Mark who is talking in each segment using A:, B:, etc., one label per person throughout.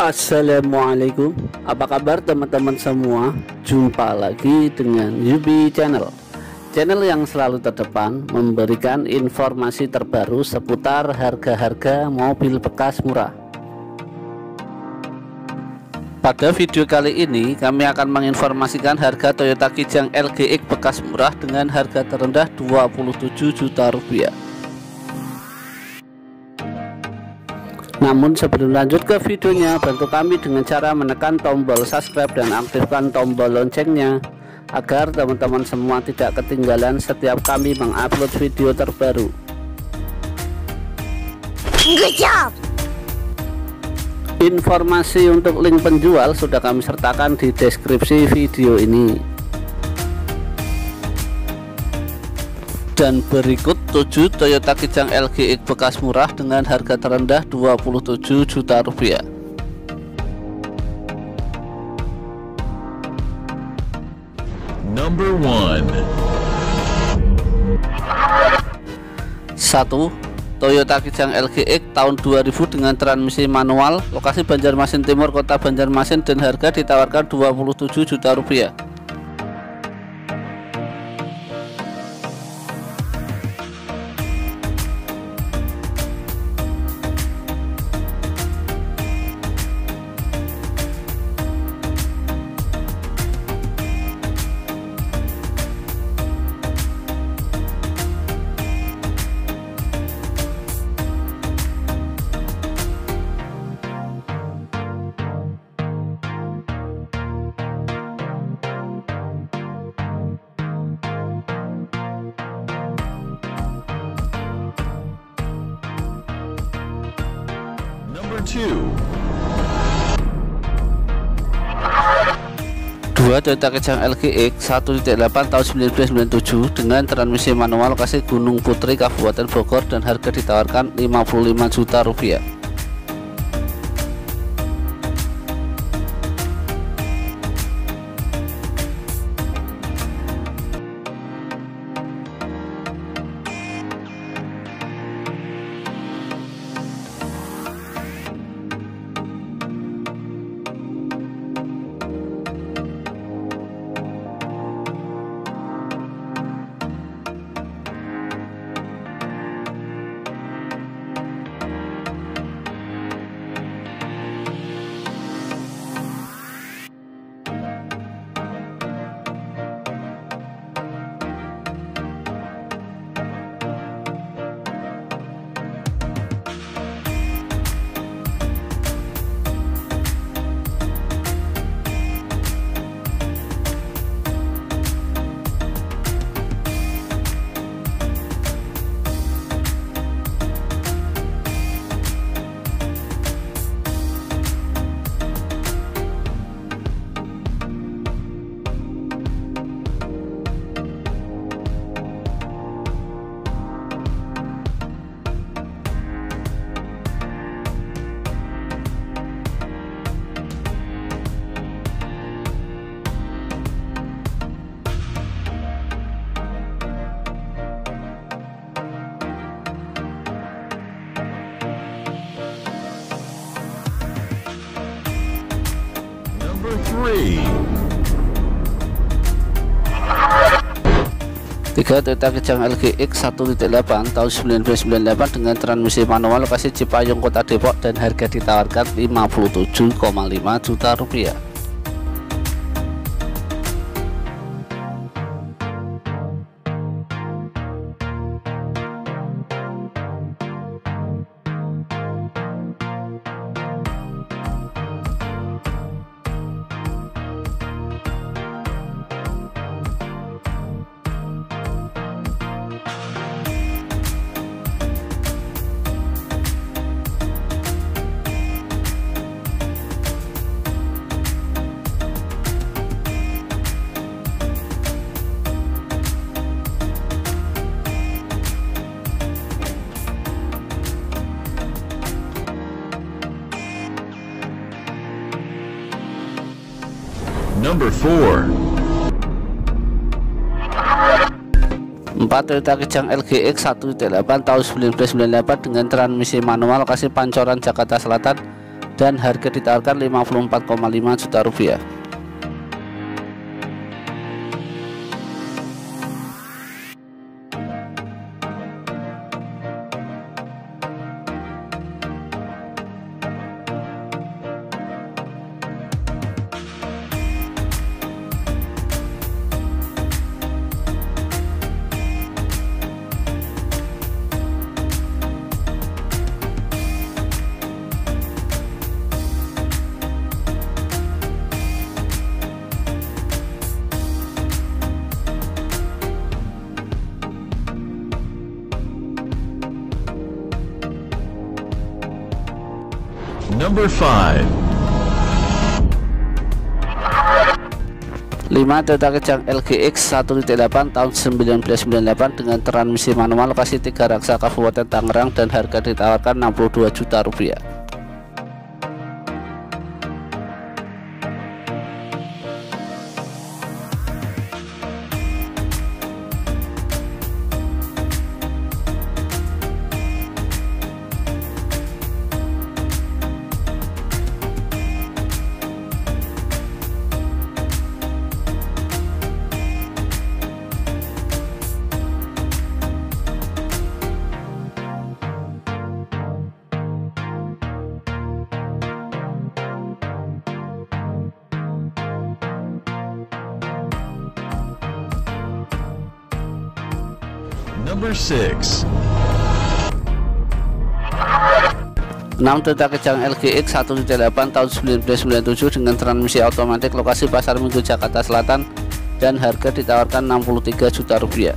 A: Assalamualaikum, apa kabar teman-teman semua? Jumpa lagi dengan Yubi Channel, channel yang selalu terdepan memberikan informasi terbaru seputar harga-harga mobil bekas murah. Pada video kali ini kami akan menginformasikan harga Toyota Kijang LGX bekas murah dengan harga terendah 27 juta rupiah. Namun sebelum lanjut ke videonya, bantu kami dengan cara menekan tombol subscribe dan aktifkan tombol loncengnya agar teman-teman semua tidak ketinggalan setiap kami mengupload video terbaru. Good job. Informasi untuk link penjual sudah kami sertakan di deskripsi video ini. Dan berikut 7 Toyota Kijang LGX bekas murah dengan harga terendah 27 juta rupiah.
B: Number 1.
A: 1. Toyota Kijang LGX tahun 2000 dengan transmisi manual, lokasi Banjarmasin Timur, Kota Banjarmasin, dan harga ditawarkan 27 juta rupiah.
B: Number 2.
A: 2 Toyota Kijang LGX 1.8 tahun 1997 dengan transmisi manual, lokasi Gunung Putri, Kabupaten Bogor, dan harga ditawarkan 55 juta rupiah.
B: Number 3.
A: 3 Toyota Kijang LGX 1.8 tahun 1998 dengan transmisi manual, lokasi Cipayung, Kota Depok, dan harga ditawarkan 57,5 juta rupiah.
B: Number 4.
A: 4 Toyota Kijang LGX 1.8 tahun 1998 dengan transmisi manual, lokasi Pancoran, Jakarta Selatan, dan harga ditawarkan 54,5 juta rupiah.
B: Number 5.
A: 5 Toyota Kejang LGX 1.8 tahun 1998 dengan transmisi manual, lokasi 3 Raksa, Kabupaten Tangerang, dan harga ditawarkan 62 juta rupiah.
B: Number 6.
A: 6 Toyota Kejang LGX 1.8 tahun 1997 dengan transmisi otomatis, lokasi Pasar Minggu, Jakarta Selatan, dan harga ditawarkan 63 juta rupiah.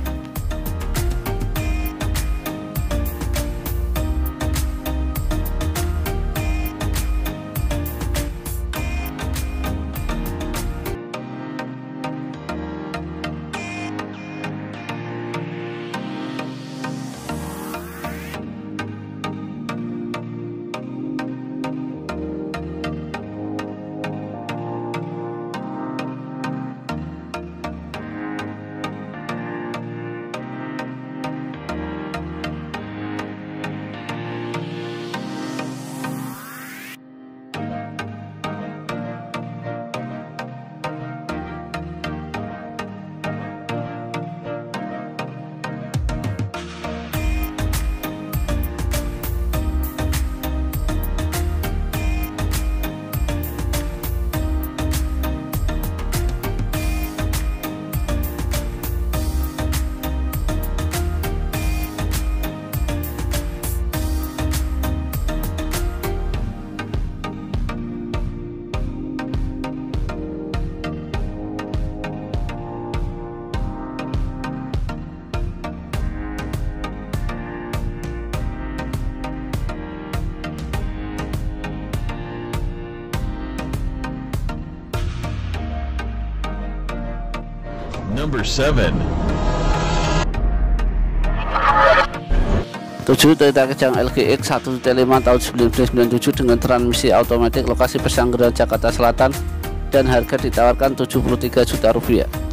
B: Number 7.
A: 7 Toyota Kejang LGX 1.5 tahun 1997 dengan transmisi otomatis, lokasi Pesanggerahan, Jakarta Selatan, dan harga ditawarkan 73 juta rupiah.